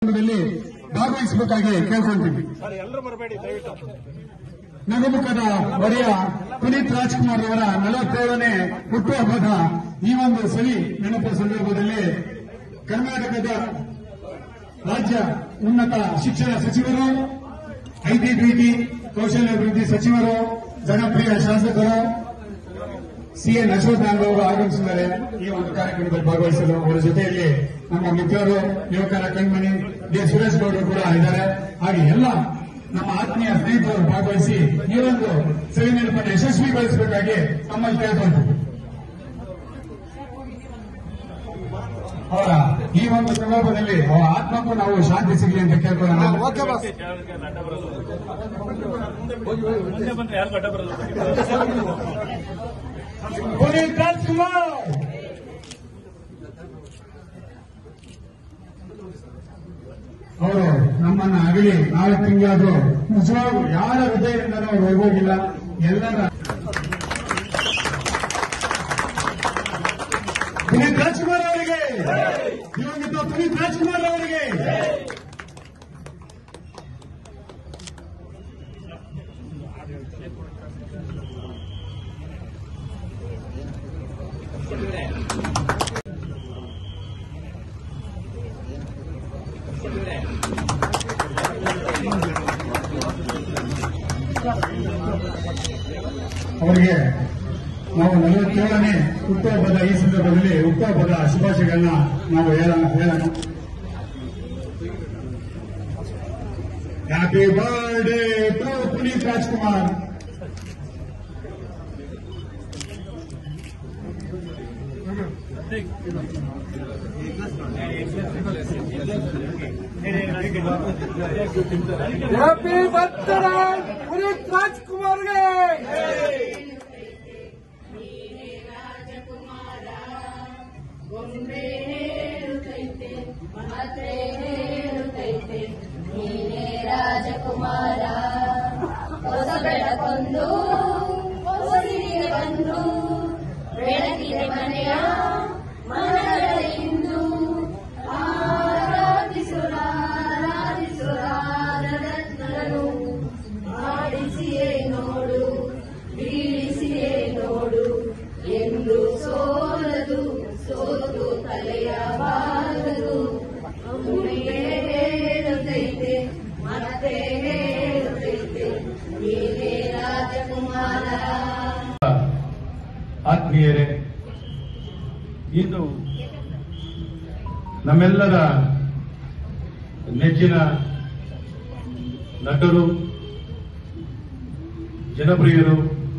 ಕಾರ್ಯಕ್ರಮದಲ್ಲಿ ಭಾಗವಹಿಸಬೇಕಾಗಿ ಕೇಳ್ಕೊಳ್ತೀವಿ. ನಗುಮುಖದ ಒಡೆಯ ಪುನೀತ್ ರಾಜ್ಕುಮಾರ್ ಅವರ 47ನೇ ಹುಟ್ಟುಹಬ್ಬದ ಈ ಒಂದು ಸವಿ ನೆನಪು ಸಂದರ್ಭದಲ್ಲಿ ಕರ್ನಾಟಕದ ರಾಜ್ಯ ಉನ್ನತ ಶಿಕ್ಷಣ ಸಚಿವರು, ಐಟಿ ಕೌಶಲ್ಯಾಭಿವೃದ್ಧಿ ಸಚಿವರು, ಜನಪ್ರಿಯ ಶಾಸಕರು ಸಿಎನ್ ಅಶ್ವತ್ಥನಾರಾಯಣ ಅವರು ಆಗಮಿಸಿದ್ದಾರೆ. ಈ ಒಂದು ಕಾರ್ಯಕ್ರಮದಲ್ಲಿ ಭಾಗವಹಿಸಲು ಅವರ ಜೊತೆಯಲ್ಲಿ ನಮ್ಮ ಮಿತ್ರರು, ಯುವಕರ ಕಣ್ಮಣಿ ಡಿ ಸುರೇಶ್ ಗೌಡರು ಕೂಡ ಇದ್ದಾರೆ. ಹಾಗೆ ಎಲ್ಲ ನಮ್ಮ ಆತ್ಮೀಯ ಸ್ನೇಹಿತರು ಭಾಗವಹಿಸಿ ಈ ಒಂದು ಸವಿ ನೆನಪನ್ನು ಯಶಸ್ವಿಗೊಳಿಸಬೇಕಾಗಿ ನಮ್ಮಲ್ಲಿ ಕೇಳ್ಕೊಳ್ತೀವಿ. ಅವರ ಈ ಒಂದು ಸಂದರ್ಭದಲ್ಲಿ ಅವರ ಆತ್ಮಕ್ಕೂ ನಾವು ಶಾಂತಿ ಸಿಗಲಿ ಅಂತ ಕೇಳ್ಕೊಳ್ಳೋಣ. ಪುನೀತ್ ರಾಜ್ಕುಮಾರ್ ಅವರು ನಮ್ಮನ್ನ ಅಗಲಿ 4 ತಿಂಗಳಾದ್ರು ನಿಜವಾಗ್ಲೂ ಯಾರ ಹೃದಯದಿಂದ ಅವರು ಹೋಗೋಗಿಲ್ಲ. ಎಲ್ಲರ ಪುನೀತ್ ರಾಜ್ಕುಮಾರ್ ಅವರಿಗೆ, ದಿವಂಗತ ಪುನೀತ್ ರಾಜ್ಕುಮಾರ್ ಅವರಿಗೆ ಅವರಿಗೆ ನಾವು 47ನೇ ಹುಟ್ಟುಹಬ್ಬದ ಈ ಸಂದರ್ಭದಲ್ಲಿ ಹುಟ್ಟುಹಬ್ಬದ ಶುಭಾಶಯಗಳನ್ನ ನಾವು ಹೇಳೋಣ. Happy birthday to Puneeth Rajkumar. Happy birthday Puneeth ರಾಜ್ಕುಮಾರ್ಗೆ. ಗೊಂಬೆ ಹೇಳುತ್ತೈತೆ, ಮಾತ್ರೆ ಹೇಳುತ್ತೈತೆ, ನೀನೇ ರಾಜಕುಮಾರ. ಹೊಸ ಬೆಳಕೊಂದು ಹೊಸಿಗೆ ಬಂದು ಬೆಳಕಿನ ಮನೆಯ ಮನಗಳಿಂದು ಆರಾಧಿಸುರಾರತ್ನನು ಆಡಿಸಿಯೇ ನೋಡು, ಬೀಳಿಸಿಯೇ ನೋಡು ಎಂದು ಸೋಲದು, ಸೋತು ತಲೆಯ ಬಾರದು. ಭೂಮಿಗೆ ಹೇಳುತ್ತೈತೆ, ಮತ್ತೆ ಹೇಳುತ್ತೈತೆ, ನೀನೇ ರಾಜಕುಮಾರ. ಆತ್ಮೀಯರೇ, ಇದು ನಮ್ಮೆಲ್ಲರ ನೆಚ್ಚಿನ ನಟರು, ಜನಪ್ರಿಯರು,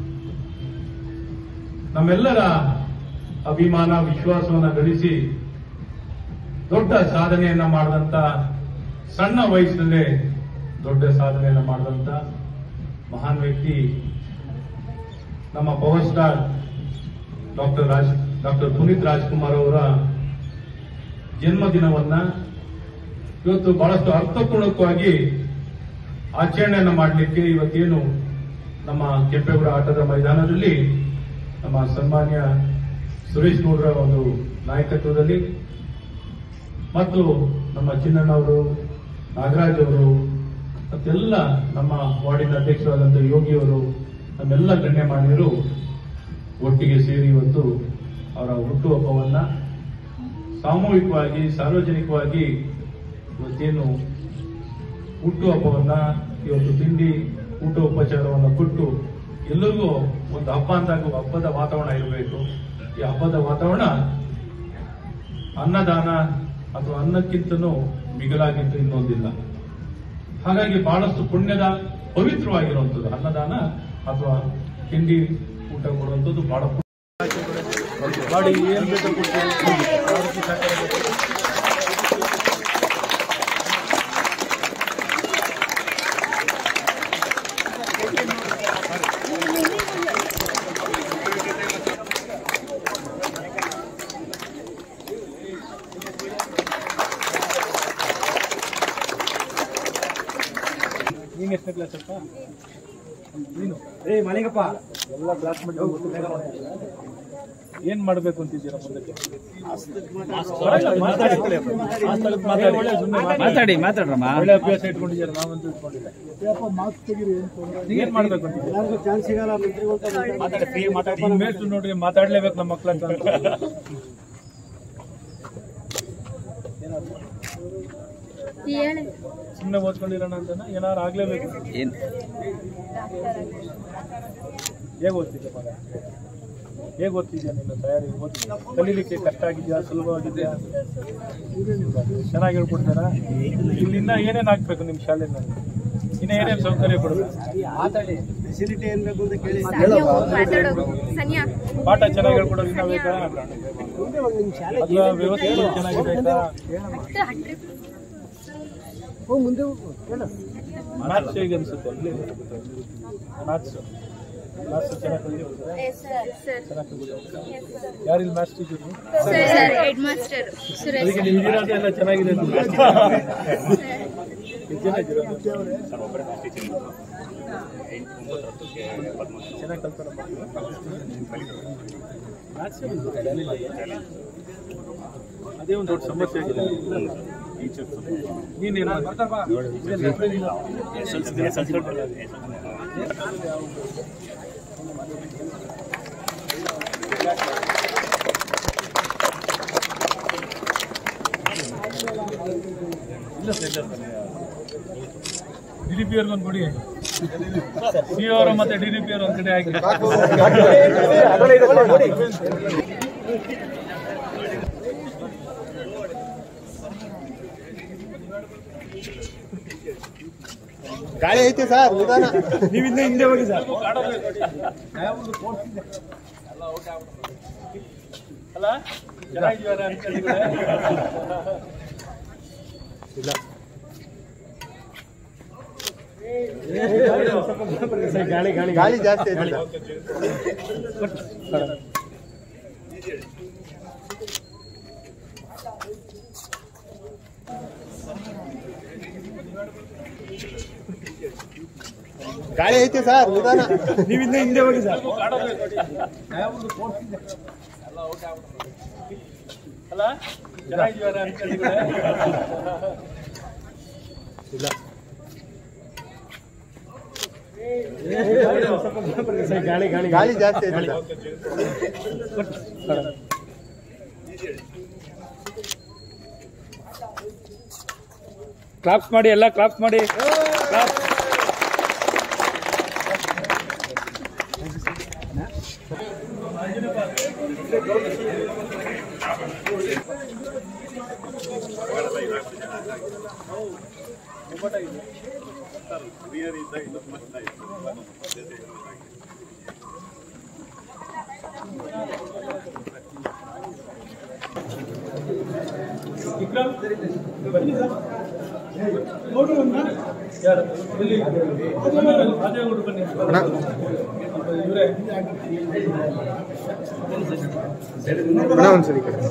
ನಮ್ಮೆಲ್ಲರ ಅಭಿಮಾನ ವಿಶ್ವಾಸವನ್ನು ಗಳಿಸಿ ದೊಡ್ಡ ಸಾಧನೆಯನ್ನ ಮಾಡಿದಂತ, ಸಣ್ಣ ವಯಸ್ಸಿನಲ್ಲೇ ದೊಡ್ಡ ಸಾಧನೆಯನ್ನ ಮಾಡಿದಂತ ಮಹಾನ್ ವ್ಯಕ್ತಿ ನಮ್ಮ power star doctor Puneeth Rajkumar ಅವರ ಜನ್ಮದಿನವನ್ನ ಇವತ್ತು ಬಹಳಷ್ಟು ಅರ್ಥಪೂರ್ಣಕವಾಗಿ ಆಚರಣೆಯನ್ನ ಮಾಡಲಿಕ್ಕೆ ಇವತ್ತೇನು ನಮ್ಮ ಕೆಂಪೇಗೌಡ ಆಟದ ಮೈದಾನದಲ್ಲಿ ನಮ್ಮ ಸನ್ಮಾನ್ಯ ಸುರೇಶ್ ಗೌಡರ ಒಂದು ನಾಯಕತ್ವದಲ್ಲಿ ಮತ್ತು ನಮ್ಮ ಚಿನ್ನಣ್ಣವರು, ನಾಗರಾಜ್ ಅವರು ಮತ್ತೆಲ್ಲ ನಮ್ಮ ವಾರ್ಡಿನ ಅಧ್ಯಕ್ಷರಾದಂಥ ಯೋಗಿಯವರು, ನಮ್ಮೆಲ್ಲ ಗಣ್ಯಮಾನ್ಯರು ಒಟ್ಟಿಗೆ ಸೇರಿ ಇವತ್ತು ಅವರ ಹುಟ್ಟುಹಬ್ಬವನ್ನ ಸಾಮೂಹಿಕವಾಗಿ ಸಾರ್ವಜನಿಕವಾಗಿ ಇವತ್ತೇನು ಹುಟ್ಟುಹಬ್ಬವನ್ನ ಇವತ್ತು ತಿಂಡಿ ಊಟ ಉಪಚಾರವನ್ನು ಕೊಟ್ಟು ಎಲ್ಲರಿಗೂ ಒಂದು ಹಬ್ಬ ಅಂದಾಗ ಹಬ್ಬದ ವಾತಾವರಣ ಇರಬೇಕು. ಈ ಹಬ್ಬದ ವಾತಾವರಣ ಅನ್ನದಾನ ಅಥವಾ ಅನ್ನಕ್ಕಿಂತನೂ ಮಿಗಿಲಾಗಿದ್ದು ಇನ್ನೊಂದಿಲ್ಲ. ಹಾಗಾಗಿ ಬಹಳಷ್ಟು ಪುಣ್ಯದ ಪವಿತ್ರವಾಗಿರುವಂಥದ್ದು ಅನ್ನದಾನ ಅಥವಾ ತಿಂಡಿ ಊಟ ಕೊಡುವಂಥದ್ದು ಬಹಳ ಮಾಡಿ ಏನ್ ಬೇಕು ನೀನು ಎಷ್ಟನೇ ಕ್ಲಾಸ್ ಅಪ್ಪ? ನೀನು ಮಾಲಿಂಗಪ್ಪ ಎಲ್ಲ ಕ್ಲಾಸ್ ಮಾಡಿ ಏನ್ ಮಾಡ್ಬೇಕು ಅಂತಿದ್ದೀರಾ ಮುಂದಕ್ಕೆ? ಮಾತಾಡ್ರಮ್ಮ. ಒಳ್ಳೆ ಅಭ್ಯಾಸ ಇಟ್ಕೊಂಡಿದ್ದಾರೆ, ನಾವಂತೂ ಇಟ್ಕೊಂಡಿಲ್ಲ. ಏನ್ ಮಾಡ್ಬೇಕು ಮೇಷ್ಟು ನೋಡ್ರಿ, ಮಾತಾಡ್ಲೇಬೇಕು ನಮ್ಮ ಮಕ್ಳಂತ. ಸುಮ್ಮನೆ ಓದ್ಕೊಂಡಿರೋಣ ಅಂತ ಏನಾರು ಆಗ್ಲೇಬೇಕು. ಹೇಗೆ ಓದ್ತಿದ್ದೆ ಮಗ? ಹೇಗೆ ಓದ್ತಿದ್ಯಾ? ನಿನ್ನ ತಯಾರಿ ಕಲೀಲಿಕ್ಕೆ ಕಷ್ಟ ಆಗಿದೆಯಾ, ಸುಲಭವಾಗಿದೆಯಾ? ಚೆನ್ನಾಗಿ ಹೇಳ್ಕೊಡ್ತಾರಾ? ಇಲ್ಲಿಂದ ಏನೇನು ಹಾಕ್ಬೇಕು ನಿಮ್ಮ ಶಾಲೆನಲ್ಲಿ? ಇನ್ನ ಏನೇನು ಸೌಕರ್ಯ ಕೊಡಬೇಕು? ಫೆಸಿಲಿಟಿ ಏನ್ ಬೇಕು ಅಂತ ಕೇಳಿ. ಪಾಠ ಚೆನ್ನಾಗಿ ಹೇಳ್ಕೊಡೋದು ಇನ್ನ ಬೇಕಾ? ಅಥವಾ ವ್ಯವಸ್ಥೆ ಚೆನ್ನಾಗಿರ್ಬೇಕಾ? ಮ್ಯಾಥ್ಸ್ ಹೇಗೆ ಅನ್ಸುತ್ತೆ? ಮ್ಯಾಥ್ಸ್ ಚೆನ್ನಾಗಿ ಯಾರಿಲ್ಲ ಮ್ಯಾಥ್ಸ್ ಟೀಚರ್? ಅದಕ್ಕೆ ನೀವು ಇರೋದು ಎಲ್ಲ ಚೆನ್ನಾಗಿದೆ. ಚೆನ್ನಾಗಿ ಕಲ್ತಾರ ಅದೇ ಒಂದು ದೊಡ್ಡ ಸಮಸ್ಯೆ ಆಗಿದೆ. ನೀನೇನು ಡಿಡಿಪಿ ಅವ್ರಿಗೊಂದು ಕೊಡಿ, ಸಿ ಅವರು ಮತ್ತೆ ಡಿಡಿಪಿ ಅವರು ಒಂದ್ ಕಡೆ ಹಾಕಿ. ಗಾಳಿ ಐತೆ ಸರ್, ನಿಧಾನ. ನೀವಿಂದ ಹಿಂದೆ ಹೋಗಿ ಸರ್. ಅಲ್ಲ ಚೆನ್ನಾಗಿದ್ದಾರೆ ಅನ್ಕೊಂಡಿದ್ದಾರೆ. ಗಾಳಿ ಜಾಸ್ತಿ ಐತೆ. ಗಾಳಿ ಐತೆ ಸರ್, ನಿಧಾನ. ನೀವಿಂದ ಹಿಂದೆ ಹೋಗಿ ಸರ್. ಅಲ್ಲ ಚೆನ್ನಾಗಿದ್ದಾರೆ ಅನ್ಕೊಂಡಿದ್ದಾರೆ. ಗಾಳಿ ಜಾಸ್ತಿ ಐತೆ. ಕ್ಲಾಪ್ಸ್ ಮಾಡಿ, ಎಲ್ಲ ಕ್ಲಾಪ್ಸ್ ಮಾಡಿ. ಯಾರು ಇಲ್ಲಿ ಅದೇ ಊರು ಬನ್ನಿ ಇವರೇ ಒಂದ್ಸರಿ ಕಡೆ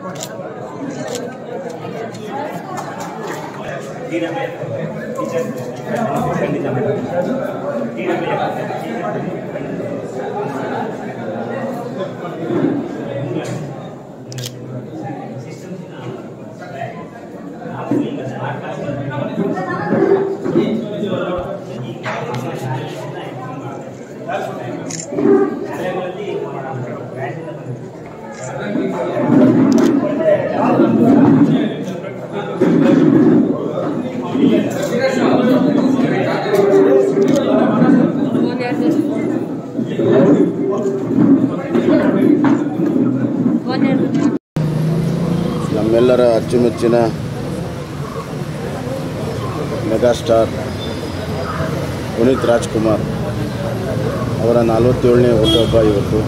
ನಮ್ಮೆಲ್ಲರ ಅಚ್ಚುಮೆಚ್ಚಿನ ಮೆಗಾಸ್ಟಾರ್ ಪುನೀತ್ ರಾಜ್ಕುಮಾರ್ ಅವರ 47ನೇ ಹುಟ್ಟುಹಬ್ಬ ಇವತ್ತು.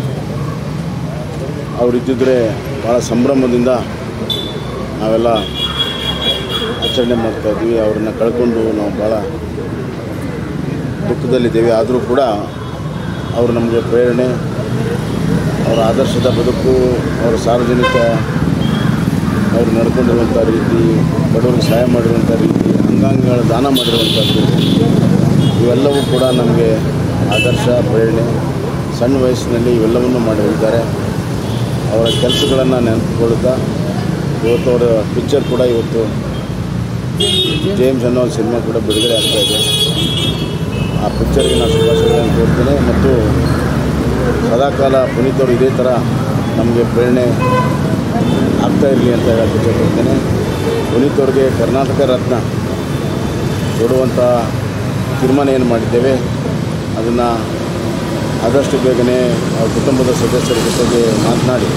ಅವರಿದ್ದಿದ್ರೆ ಭಾಳ ಸಂಭ್ರಮದಿಂದ ನಾವೆಲ್ಲ ಆಚರಣೆ ಮಾಡ್ತಾಯಿದ್ವಿ. ಅವ್ರನ್ನ ಕಳ್ಕೊಂಡು ನಾವು ಭಾಳ ದುಃಖದಲ್ಲಿದ್ದೇವೆ. ಆದರೂ ಕೂಡ ಅವರು ನಮಗೆ ಪ್ರೇರಣೆ, ಅವರ ಆದರ್ಶದ ಬದುಕು, ಅವರ ಸಾರ್ವಜನಿಕ ಅವರು ನಡ್ಕೊಂಡಿರುವಂಥ ರೀತಿ, ಬಡವರಿಗೆ ಸಹಾಯ ಮಾಡಿರುವಂಥ ರೀತಿ, ಅಂಗಾಂಗಗಳ ದಾನ ಮಾಡಿರುವಂಥದ್ದು, ಇವೆಲ್ಲವೂ ಕೂಡ ನಮಗೆ ಆದರ್ಶ, ಪ್ರೇರಣೆ. ಸಣ್ಣ ವಯಸ್ಸಿನಲ್ಲಿ ಇವೆಲ್ಲವನ್ನು ಮಾಡಿದ್ದಾರೆ. ಅವರ ಕೆಲಸಗಳನ್ನು ನೆನಪುಕೊಳ್ತಾ ಇವತ್ತು ಅವರ ಪಿಕ್ಚರ್ ಕೂಡ ಇವತ್ತು ಜೇಮ್ಸ್ ಅನ್ನೋ ಸಿನಿಮಾ ಕೂಡ ಬಿಡುಗಡೆ ಆಗ್ತಾಯಿದೆ. ಆ ಪಿಕ್ಚರ್ಗೆ ನಾನು ಶುಭಾಶಯಗಳನ್ನು ಕೋರ್ತೇನೆ ಮತ್ತು ಸದಾಕಾಲ ಪುನೀತ್ ಅವರು ಇದೇ ಥರ ನಮಗೆ ಪ್ರೇರಣೆ ಆಗ್ತಾ ಇರಲಿ ಅಂತ ಹೇಳಕ್ಕೆ ಇಷ್ಟಪಡ್ತೇನೆ. ಪುನೀತ್ ಅವ್ರಿಗೆ ಕರ್ನಾಟಕ ರತ್ನ ಕೊಡುವಂಥ ತೀರ್ಮಾನ ಏನು ಮಾಡಿದ್ದೇವೆ ಅದನ್ನು ಆದಷ್ಟು ಬೇಗನೆ ಅವ್ರ ಕುಟುಂಬದ ಸದಸ್ಯರ ಜೊತೆಗೆ ಮಾತನಾಡಿ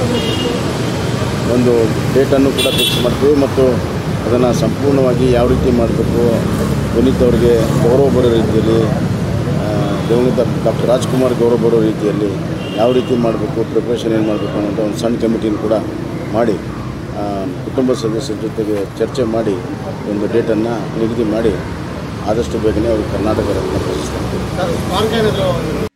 ಒಂದು ಡೇಟನ್ನು ಕೂಡ ಫಿಕ್ಸ್ ಮಾಡ್ತೀವಿ ಮತ್ತು ಅದನ್ನು ಸಂಪೂರ್ಣವಾಗಿ ಯಾವ ರೀತಿ ಮಾಡಬೇಕು, ಪುನೀತ್ ಅವರಿಗೆ ಗೌರವ ಬರೋ ರೀತಿಯಲ್ಲಿ, ದಿವಂಗತ ಡಾಕ್ಟರ್ ರಾಜ್ಕುಮಾರ್ ಗೌರವ ಬರೋ ರೀತಿಯಲ್ಲಿ ಯಾವ ರೀತಿ ಮಾಡಬೇಕು, ಪ್ರಿಪ್ರೇಷನ್ ಏನು ಮಾಡಬೇಕು ಅನ್ನೋಂಥ ಒಂದು ಸಣ್ಣ ಕಮಿಟಿನ ಕೂಡ ಮಾಡಿ ಕುಟುಂಬ ಸದಸ್ಯರ ಜೊತೆಗೆ ಚರ್ಚೆ ಮಾಡಿ ಒಂದು ಡೇಟನ್ನು ನಿಗದಿ ಮಾಡಿ ಆದಷ್ಟು ಬೇಗನೆ ಅವರು ಕರ್ನಾಟಕ ರತ್ನ ಪ್ರಶಸ್ತಿ